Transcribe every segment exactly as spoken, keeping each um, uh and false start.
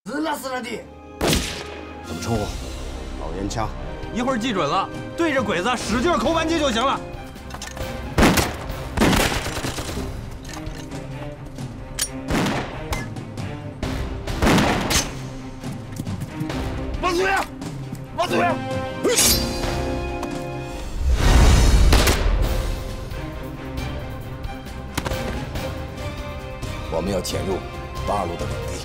死了死了的。 怎么称呼？ 老烟枪。 一会儿记准了，对着鬼子使劲扣扳机就行了。 王组员，王组员。 我们要潜入八路的领地。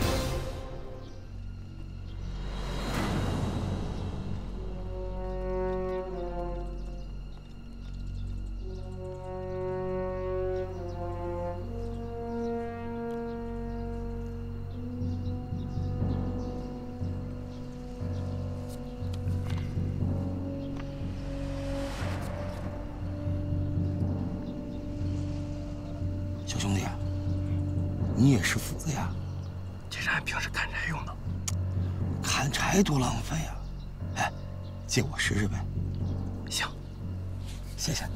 小兄弟。 你也是斧子呀？ 这是俺平时砍柴用的。 砍柴多浪费啊！哎，借我试试呗。 行， 谢谢。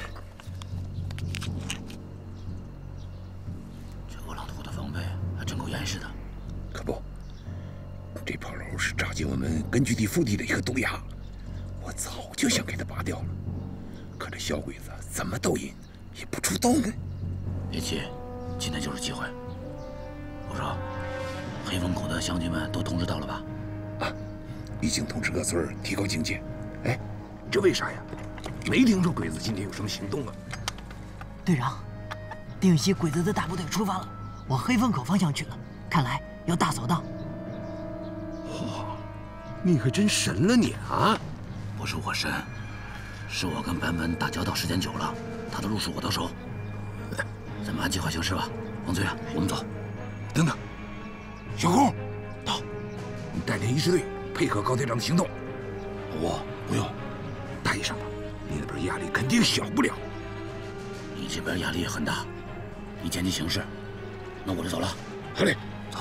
这我老头的防备还真够严实的。 可不，这炮楼是扎进我们根据地腹地的一个毒牙，我早就想给它拔掉了。可这小鬼子怎么抖音也不出动啊！ 别急，今天就是机会。 我说，黑风口的乡亲们都通知到了吧？ 啊，已经通知各村提高警戒。哎，这为啥呀？没听说鬼子今天有什么行动啊？ 队长，定西鬼子的大部队出发了，往黑风口方向去了，看来要大扫荡。 哇，你可真神了你啊！ 不是我神，是我跟坂本打交道时间久了，他的路数我都熟。咱们按计划行事吧，王队员，我们走。 等等，小红，到，你带领一支队配合高队长的行动。 我不用， 带上吧，你那边压力肯定小不了。 你这边压力也很大，你见机行事，那我就走了。 好嘞， 走。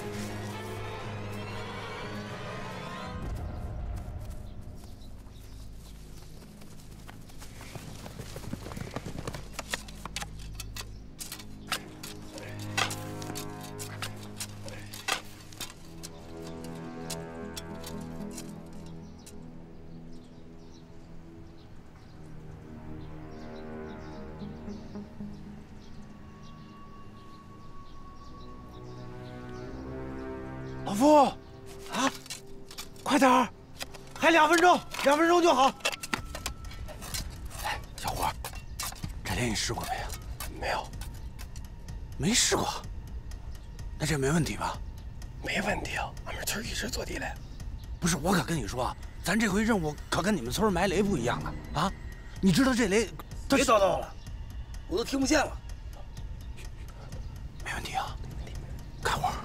老夫，啊，快点儿，还两分钟，两分钟就好。 哎，小伙，这连你试过没呀？ 没有， 没试过。那这没问题吧？ 没问题啊，俺们村一直做地雷。 不是，我可跟你说，咱这回任务可跟你们村埋雷不一样了啊！你知道这雷， 别叨叨了，我都听不见了。 没问题啊，看我。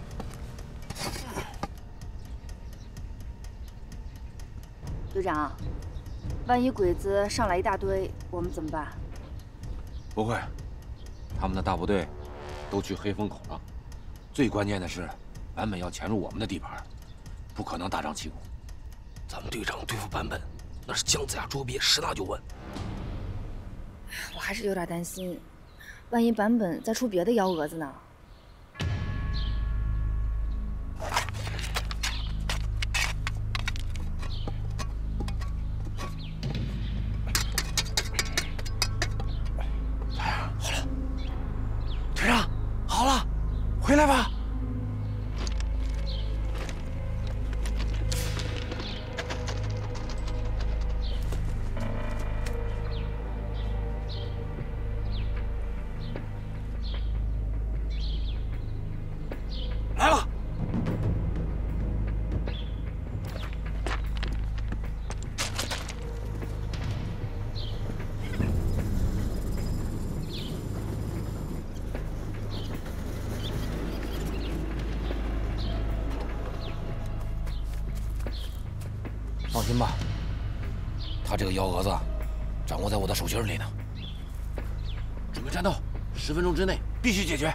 队长，万一鬼子上来一大堆，我们怎么办？ 不会，他们的大部队都去黑风口了。最关键的是，坂本要潜入我们的地盘，不可能大张旗鼓。 咱们队长对付坂本，那是姜子牙捉鳖，十拿九稳。 我还是有点担心，万一坂本再出别的幺蛾子呢？ 回来吧。来了。 放心吧，他这个幺蛾子掌握在我的手心里呢。准备战斗，十分钟之内必须解决。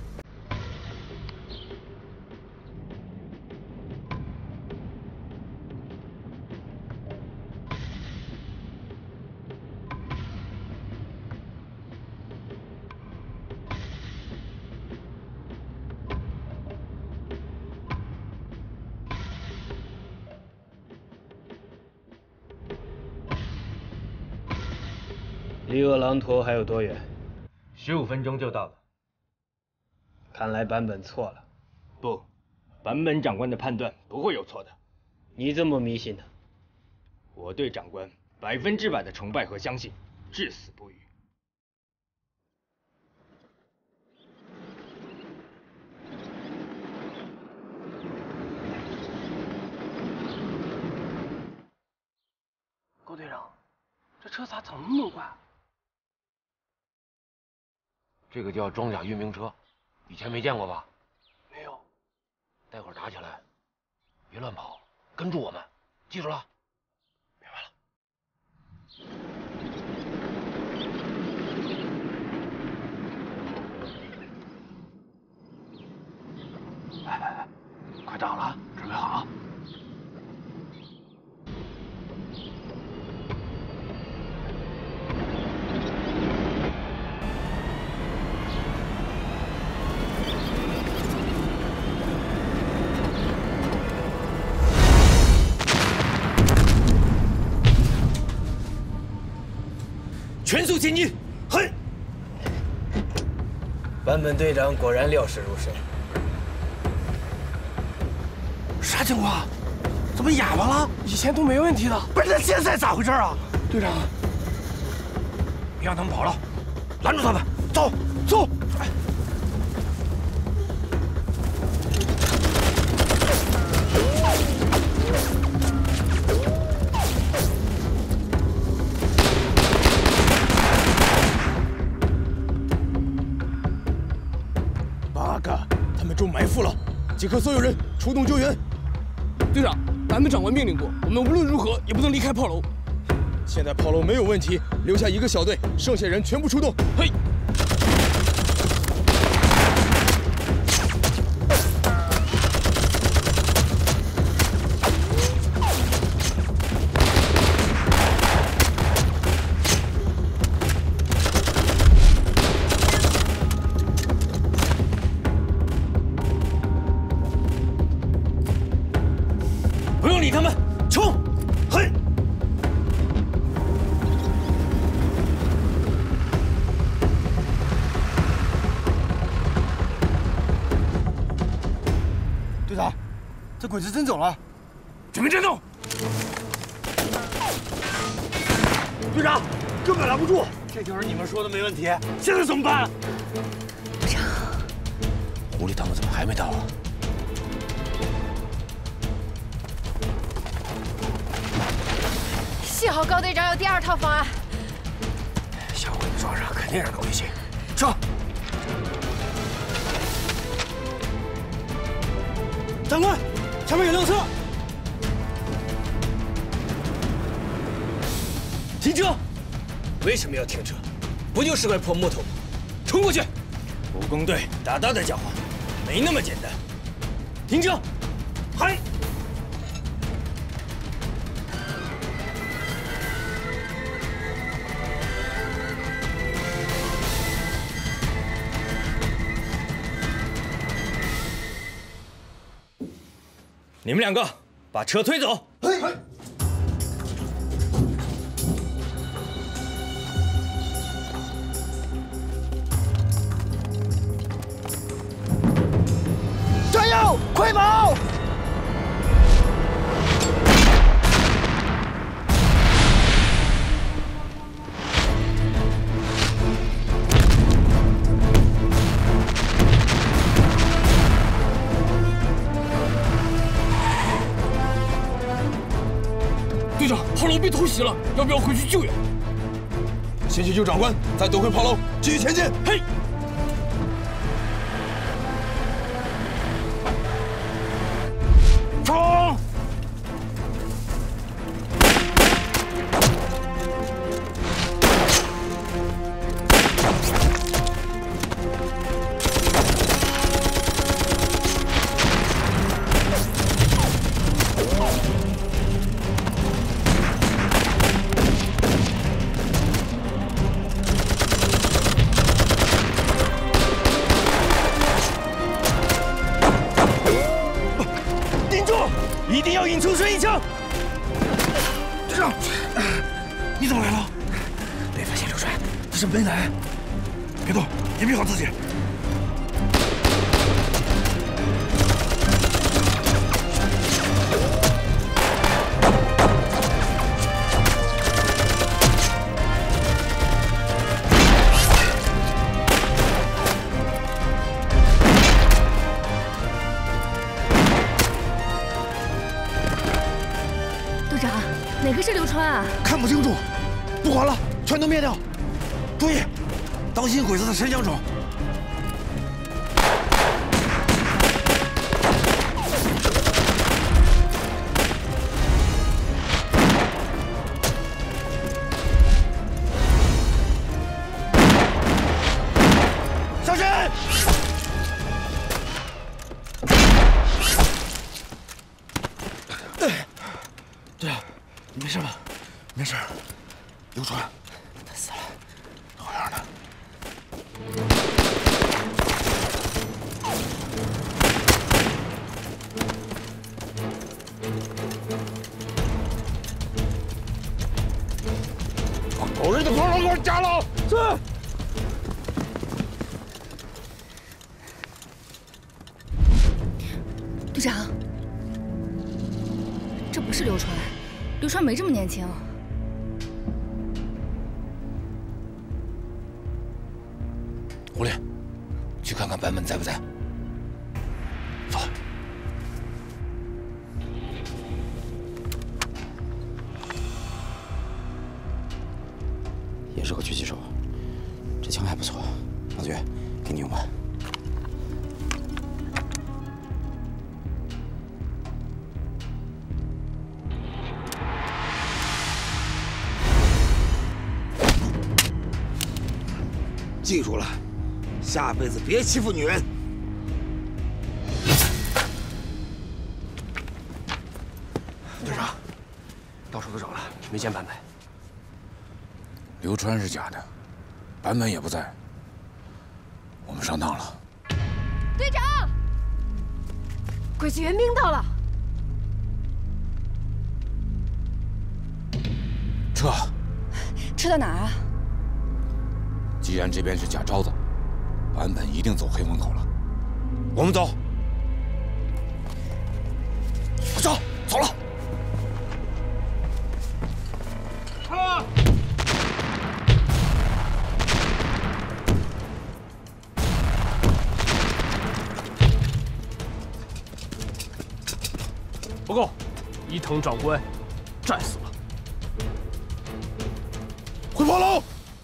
离饿狼驼还有多远？ 十五分钟就到了。 看来版本错了。 不，版本长官的判断不会有错的。 你这么迷信呢？ 我对长官百分之百的崇拜和相信，至死不渝。 高队长，这车咋走那么快？ 这个叫装甲运兵车，以前没见过吧？ 没有。 待会儿打起来，别乱跑，跟住我们，记住了。 明白了。 哎哎哎，快到了，准备好。 全速前进！嘿！版本队长果然料事如神。 啥情况？怎么哑巴了？ 以前都没问题的。 不是，那现在咋回事啊？ 队长， 别让他们跑了，拦住他们！走，走！ 八个，他们中埋伏了，即刻所有人出动救援。队长，版本长官命令过，我们无论如何也不能离开炮楼。现在炮楼没有问题，留下一个小队，剩下人全部出动。嘿！ 不用理他们，冲！嘿！ 队长，这鬼子真走了， 准备战斗！ 队长，根本拦不住。 这就是你们说的没问题，现在怎么办？ 队长， 狐狸他们怎么还没到啊？ 幸好高队长有第二套方案。 小鬼子撞上，肯定让他归西。上！长官，前面有辆车。 停车！为什么要停车？不就是块破木头吗？冲过去！武工队大大的讲话，没那么简单。停车！嗨！你们两个把车推走。嘿。 加油，快跑！ 队长，炮楼被偷袭了，要不要回去救援？先去救长官，再夺回炮楼，继续前进。嘿！ 冲！一定要引出水一枪！队长，你怎么来了？被发现之刘川，他是没来，别动，隐蔽好自己。 队长，哪个是刘川啊？ 看不清楚，不管了，全都灭掉。注意，当心鬼子的神枪手。 队长，你没事吧？没事。刘川，他死了，好样的！ 把狗日的炮楼给我炸了！ 是。 队长。 这不是刘川，刘川没这么年轻。 狐狸，去看看版本在不在。走。 也是个狙击手，这枪还不错。老爵，给你用吧。 记住了，下辈子别欺负女人。队长，到处都找了，没见版本。 刘川是假的，版本也不在，我们上当了。 队长，鬼子援兵到了。 撤。 撤到哪儿啊？ 既然这边是假招子，版本一定走黑风口了。我们走。走，走了。 啊！ 报告，伊藤长官战死了。 回炮楼。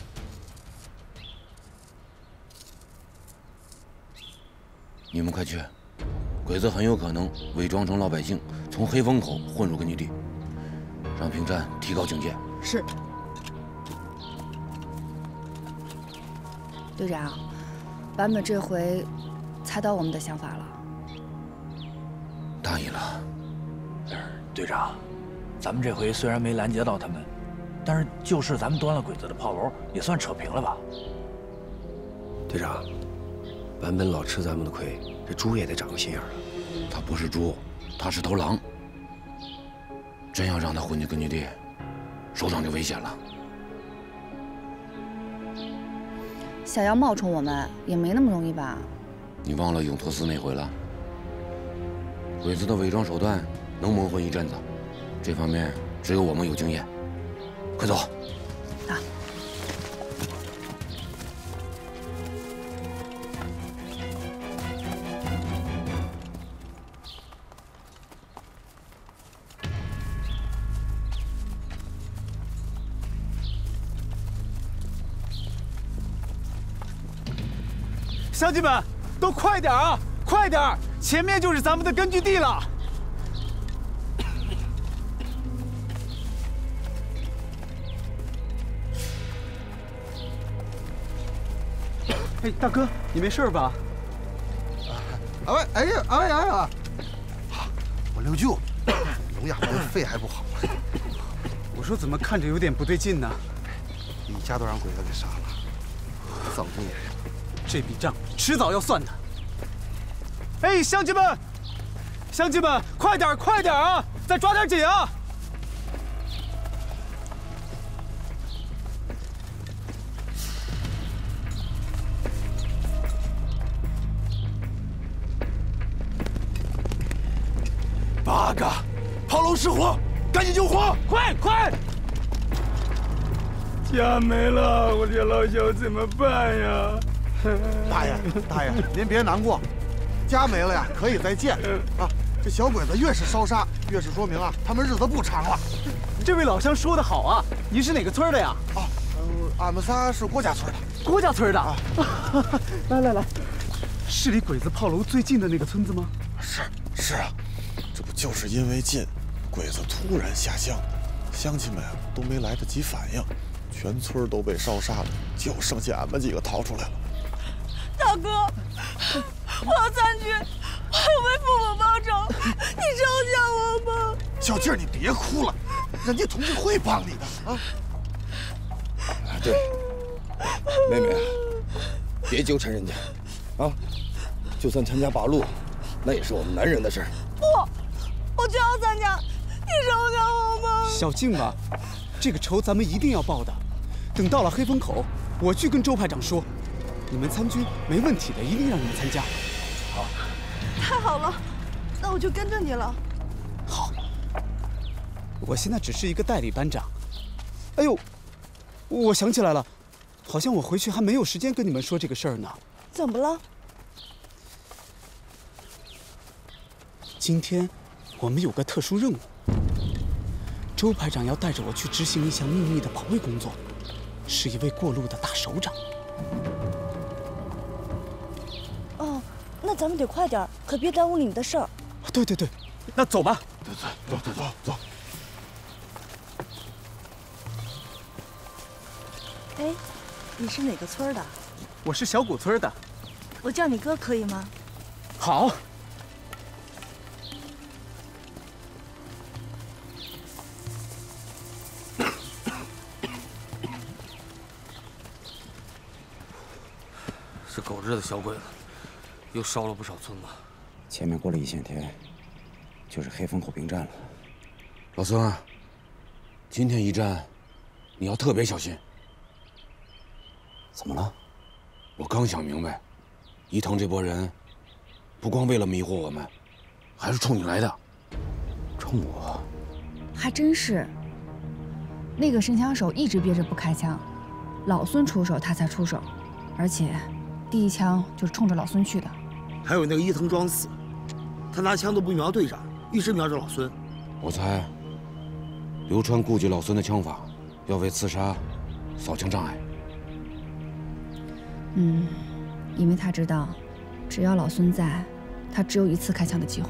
你们快去！鬼子很有可能伪装成老百姓，从黑风口混入根据地，让平山提高警戒。 是。队长，版本这回猜到我们的想法了。 大意了。 队长，咱们这回虽然没拦截到他们，但是就是咱们端了鬼子的炮楼，也算扯平了吧？ 队长。 版本老吃咱们的亏，这猪也得长个心眼儿啊！ 他不是猪，他是头狼。真要让他混进根据地，首长就危险了。 想要冒充我们也没那么容易吧？ 你忘了永托司那回了？鬼子的伪装手段能蒙混一阵子，这方面只有我们有经验。快走！ 啊。 乡亲们，都快点啊！快点，前面就是咱们的根据地了。哎，大哥，你没事吧？ 啊喂，哎呀，哎呀哎呀！我六舅，聋哑人肺还不好。 我说怎么看着有点不对劲呢？ 你家都让鬼子给杀了，早就也。 这笔账迟早要算的。哎，乡亲们，乡亲们，快点，快点啊！再抓点紧啊！ 八嘎！炮楼失火，赶紧救火！ 快快！ 家没了，我这老小怎么办呀？ 大爷，大爷，您别难过，家没了呀，可以再建啊。这小鬼子越是烧杀，越是说明啊，他们日子不长了。 这位老乡说得好啊，您是哪个村的呀？ 哦，呃，俺们仨是郭家村的。 郭家村的啊！来来来，是离鬼子炮楼最近的那个村子吗？ 是是啊，这不就是因为近，鬼子突然下乡，乡亲们都没来得及反应，全村都被烧杀了，就剩下俺们几个逃出来了。 大哥，我要参军，我要为父母报仇，你收下我吧。 小静，你别哭了，人家同志会帮你的啊。 对，妹妹啊，别纠缠人家，啊，就算参加八路，那也是我们男人的事儿。 不，我就要参加，你收下我吧。 小静吧，这个仇咱们一定要报的。等到了黑风口，我去跟周排长说，你们参军没问题的，一定让你们参加。 好， 太好了，那我就跟着你了。 好，我现在只是一个代理班长。哎呦，我想起来了，好像我回去还没有时间跟你们说这个事儿呢。 怎么了？ 今天我们有个特殊任务，周排长要带着我去执行一项秘密的保卫工作，是一位过路的大首长。 哦，那咱们得快点，可别耽误你们的事儿。 对对对，那走吧。 对对，走走走走。 哎，你是哪个村的？ 我是小谷村的。 我叫你哥可以吗？ 好。 这狗日的小鬼子又烧了不少村子。 前面过了一线天，就是黑风口兵站了。 老孙，今天一战，你要特别小心。 怎么了？ 我刚想明白，伊藤这波人，不光为了迷惑我们，还是冲你来的。 冲我？ 还真是。那个神枪手一直憋着不开枪，老孙出手他才出手，而且第一枪就是冲着老孙去的。 还有那个伊藤装死，他拿枪都不瞄队长，一直瞄着老孙。 我猜，刘川顾忌老孙的枪法，要为刺杀扫清障碍。 嗯，因为他知道，只要老孙在，他只有一次开枪的机会。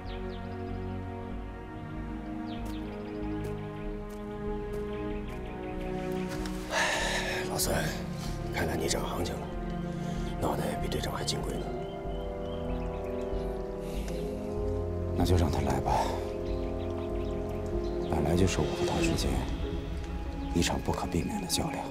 老孙，看来你长行情了，脑袋比队长还金贵呢。那就让他来吧。本来就是我和他之间一场不可避免的较量。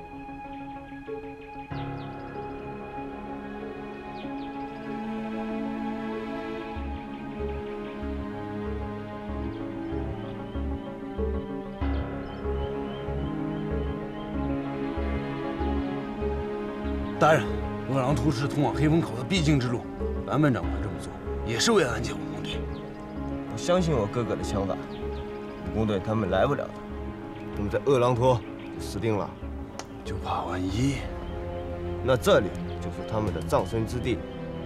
大人，饿狼图是通往黑风口的必经之路，坂本长官这么做也是为了安解武工队。 我相信我哥哥的枪法，武工队他们来不了的。我们在饿狼托就死定了， 就怕万一。 那这里就是他们的葬身之地。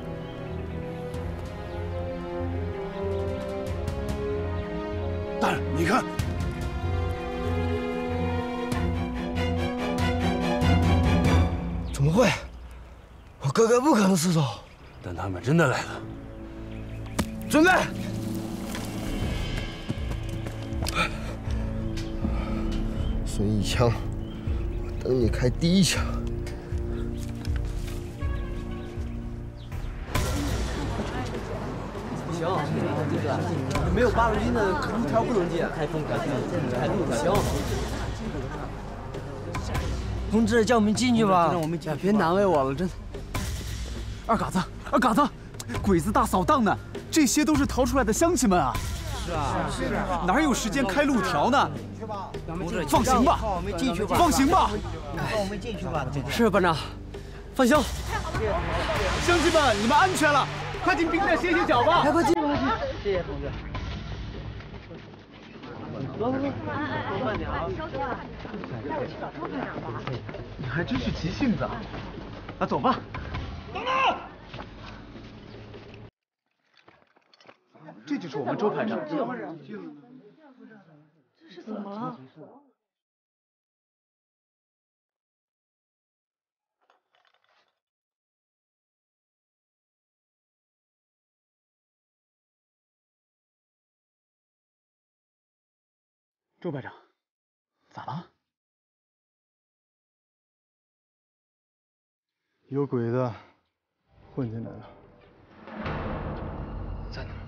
大人，你看。 怎么会？我哥哥不可能失手。 但他们真的来了。 准备。孙一枪，我等你开第一枪。 不行，没有八路军的一条不能进。开风开开路行。同志，叫我们进去吧。 让我们进去，别难为我了，真的。二嘎子，二嘎子，鬼子大扫荡呢，这些都是逃出来的乡亲们啊。 是啊，是啊， 哪有时间开路条呢？放行吧， 放我们进去吧， 放行吧， 放我们进去吧。 是班长，放行。乡亲们，你们安全了，快进兵站歇歇脚吧。 快快进，快进。谢谢同志。 走走走，慢点啊！你还真是急性子啊！啊，走吧。等等！这就是我们周排长。这是怎么了？ 周排长，咋了？ 有鬼子混进来了。 在哪儿？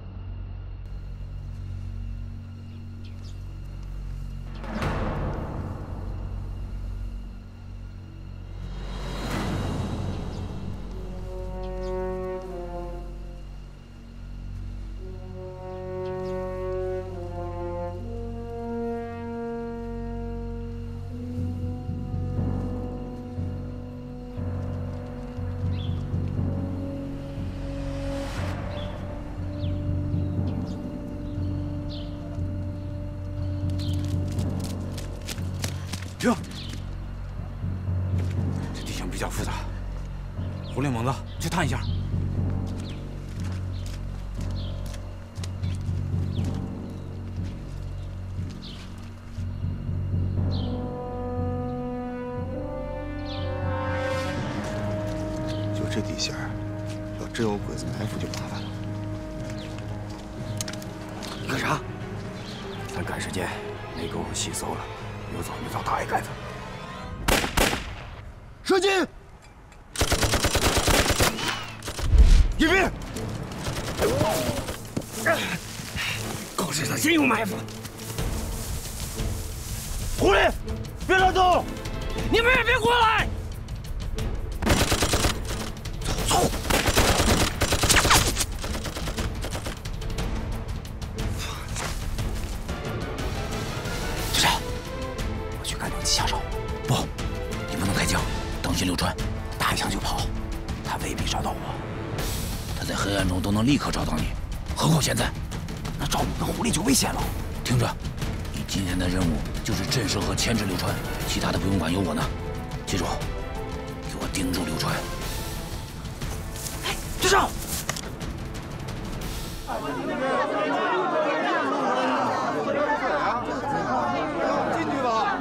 停！这地形比较复杂，胡林猛子去探一下。 就这地形，要真有鬼子埋伏就麻烦了。 你干啥？咱赶时间，没工夫洗馊了。有早没早打一杆子。 射击！ 一兵！狗身上真有埋伏！狐狸，别乱动！你们也别过来！走！队长，我去干掉下手。不，你不能开枪，当心刘川，打一枪就跑，他未必找到我。他在黑暗中都能立刻找到你，何况现在，那找你跟狐狸就危险了。听着，你今天的任务就是震慑和牵制刘川，其他的不用管，有我呢。记住，给我盯住刘川。哎，队长！ 进去吧。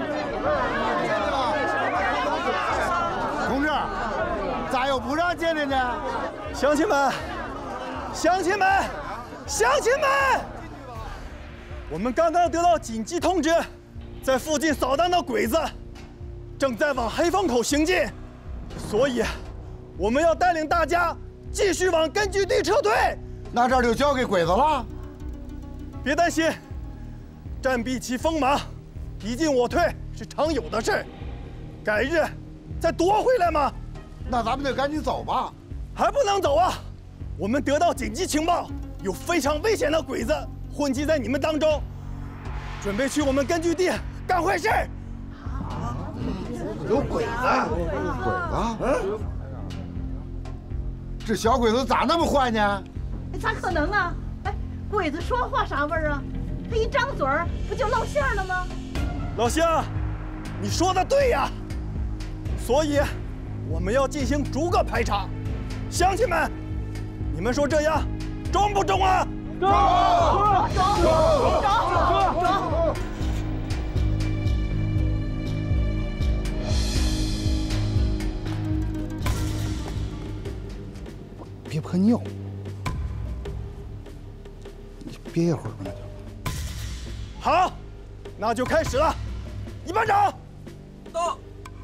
同志，咋又不让进来呢？乡亲们，乡亲们，乡亲们！我们刚刚得到紧急通知，在附近扫荡的鬼子正在往黑风口行进，所以我们要带领大家继续往根据地撤退。那这就交给鬼子了？别担心，战必其锋芒，敌进我退是常有的事，改日再夺回来嘛。那咱们得赶紧走吧。还不能走啊！我们得到紧急情报，有非常危险的鬼子混迹在你们当中，准备去我们根据地干坏事。有鬼子？鬼子？嗯？这小鬼子咋那么坏呢？ 咋可能啊！哎，鬼子说话啥味儿啊？他一张嘴儿不就露馅了吗？ 老乡，你说的对呀。所以，我们要进行逐个排查。乡亲们，你们说这样中不中啊？中！中！中！中！中！别喷尿，你憋一会儿吧，那就。好，那就开始了。一班长，到。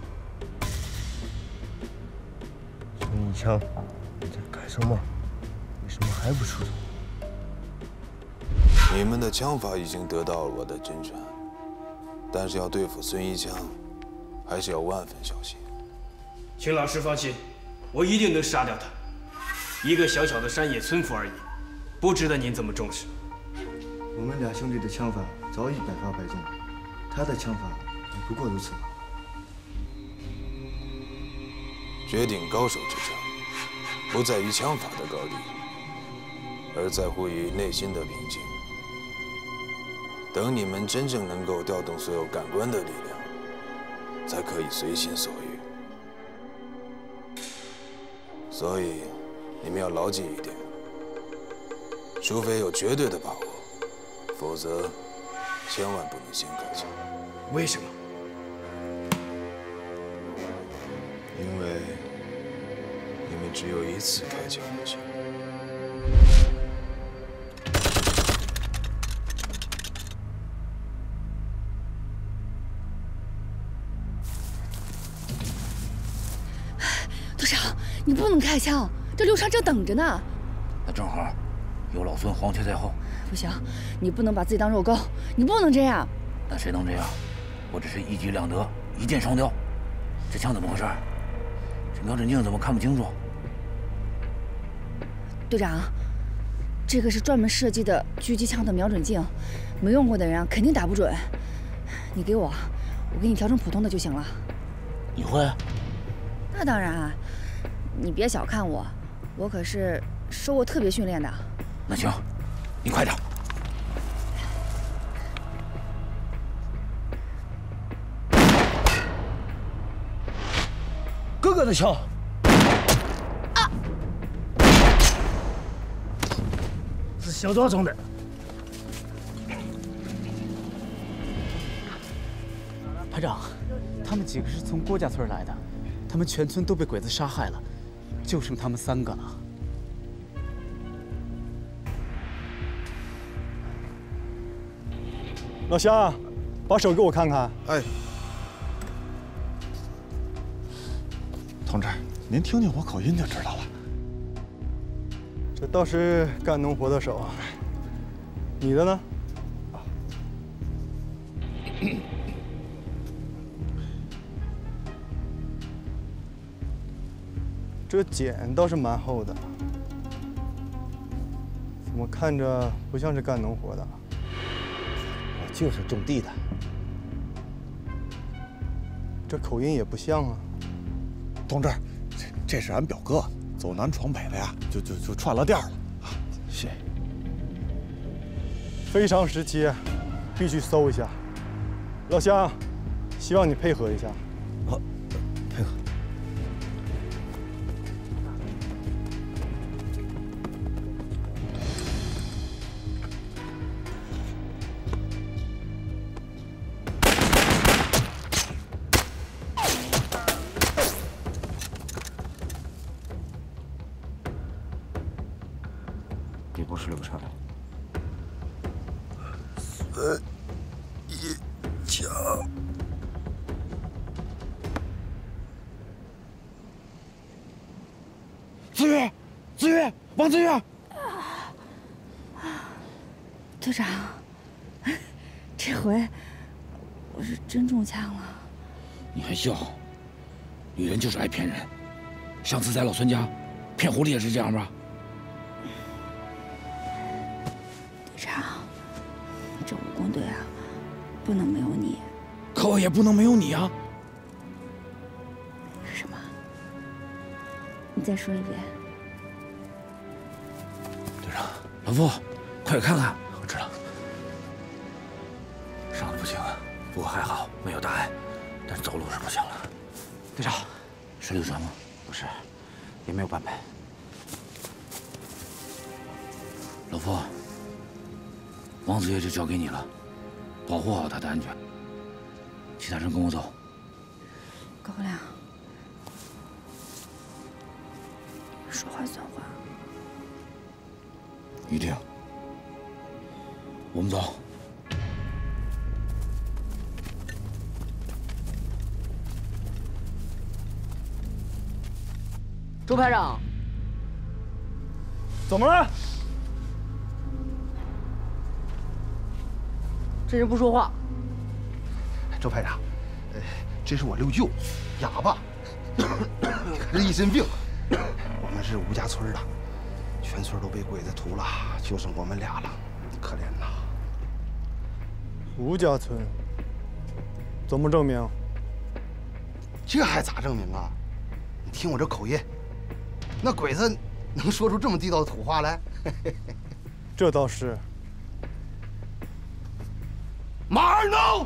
孙一枪，你在干什么？为什么还不出手？ 你们的枪法已经得到了我的真传，但是要对付孙一枪，还是要万分小心。 请老师放心，我一定能杀掉他。一个小小的山野村夫而已，不值得您这么重视。 我们俩兄弟的枪法早已百发百中，他的枪法也不过如此。 绝顶高手之称，不在于枪法的高低，而在乎于内心的平静。 等你们真正能够调动所有感官的力量，才可以随心所欲。所以，你们要牢记一点：除非有绝对的把握，否则千万不能先开枪。 为什么？ 因为，因为只有一次开枪的机会。 你不能开枪，这刘禅正等着呢。 那正好，有老孙黄雀在后。 不行，你不能把自己当肉钩，你不能这样。 那谁能这样？我这是一举两得，一箭双雕。这枪怎么回事？这瞄准镜怎么看不清楚？ 队长，这个是专门设计的狙击枪的瞄准镜，没用过的人啊肯定打不准。你给我，我给你调成普通的就行了。 你会？ 那当然啊。 你别小看我，我可是受过特别训练的。 那行，你快点。 哥哥的枪。 啊！ 是小庄种的。 排长，他们几个是从郭家村来的，他们全村都被鬼子杀害了。 就剩他们三个了。 老乡，把手给我看看。 哎，同志，您听听我口音就知道了。 这倒是干农活的手啊。你的呢？这茧倒是蛮厚的，怎么看着不像是干农活的？ 我就是种地的。 这口音也不像啊。 同志，这这是俺表哥，走南闯北的呀，就就就串了店了。 是。 非常时期，必须搜一下。老乡，希望你配合一下。 好，配合。 你不是刘禅。 孙一强。 子越，子越，王子越。 队长，这回我是真中枪了。 你还笑？女人就是爱骗人。上次在老孙家，骗狐狸也是这样吧？ 队长，这武工队啊，不能没有你。 可我也不能没有你啊！ 什么？你再说一遍。 队长，老傅，快看看！我知道，伤的不轻，不过还好没有大碍，但是走路是不行了。 队长， 是刘传吗？ 不是，也没有半拍。 老傅。 王子越就交给你了，保护好他的安全。其他人跟我走。 高亮，说话算话。 一定。我们走。 周排长， 怎么了？ 这人不说话。 周排长，呃，这是我六舅，哑巴，这一身病。我们是吴家村的，全村都被鬼子屠了，就剩我们俩了，可怜呐。 吴家村，怎么证明？ 这还咋证明啊？你听我这口音，那鬼子能说出这么地道的土话来？ 这倒是。 马二孬，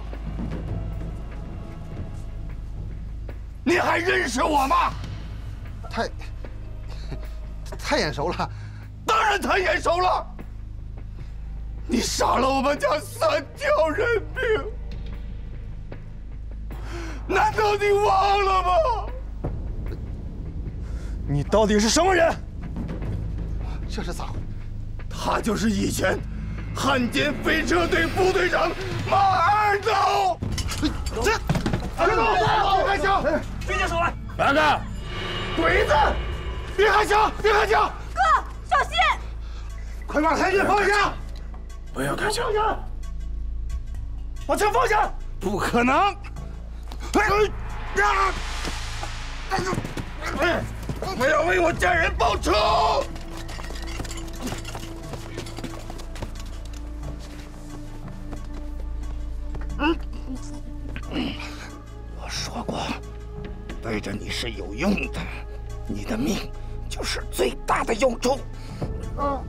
你还认识我吗？ 太太眼熟了， 当然太眼熟了。你杀了我们家三条人命，难道你忘了吗？ 你到底是什么人？ 这是咋回？ 他就是以前汉奸飞车队副队长马二孬。 这，别动！别开枪！ 举起手来！ 八个鬼子，别开枪！别开枪！ 哥，小心！ 快把太监放下！ 不要开枪！ 把枪放下！ 不可能！我要为我家人报仇！我说过，背着你是有用的，你的命就是最大的用处。啊！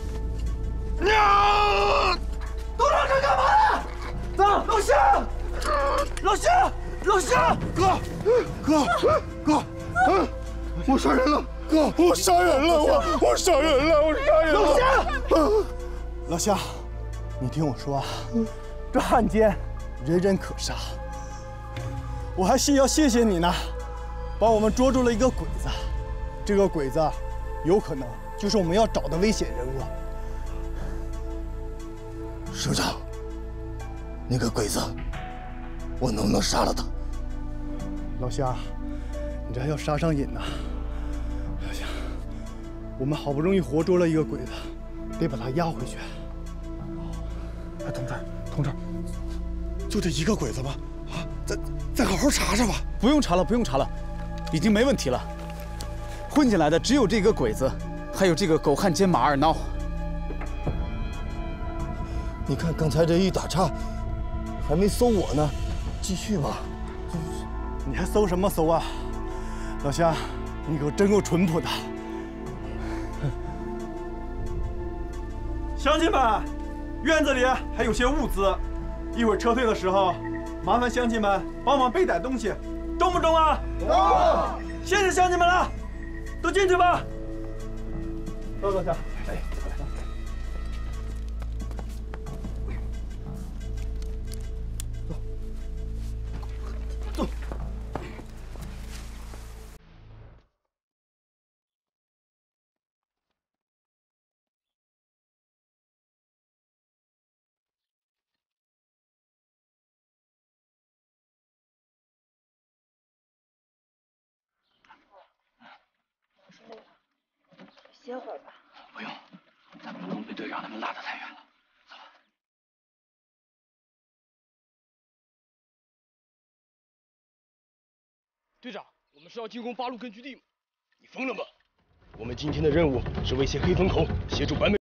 啊！ 都让这干嘛呢？走，老乡，老乡，老乡， 哥，哥，哥，嗯，我杀人了，哥，我杀人了，我我杀人了，我杀人了。 老乡，老乡，你听我说啊，这汉奸人人可杀，我还心要谢谢你呢，帮我们捉住了一个鬼子。这个鬼子有可能就是我们要找的危险人物。 首长，那个鬼子，我能不能杀了他？ 老乡，你这还要杀上瘾呢。老乡，我们好不容易活捉了一个鬼子，得把他押回去。 哎，同志，同志，就这一个鬼子吗？啊，再再好好查查吧。 不用查了，不用查了，已经没问题了。混进来的只有这个鬼子，还有这个狗汉奸马二孬。 你看刚才这一打岔，还没搜我呢，继续吧。 你还搜什么搜啊？老乡，你可真够淳朴的。乡亲们，院子里还有些物资，一会儿撤退的时候，麻烦乡亲们帮忙背点东西，中不中啊？中！谢谢乡亲们了，都进去吧。走，老乡。哎。 歇会儿吧。 不用，咱们不能被队长他们拉得太远了。走吧。 队长，我们是要进攻八路根据地吗？你疯了吗？我们今天的任务是威胁黑风口，协助版本。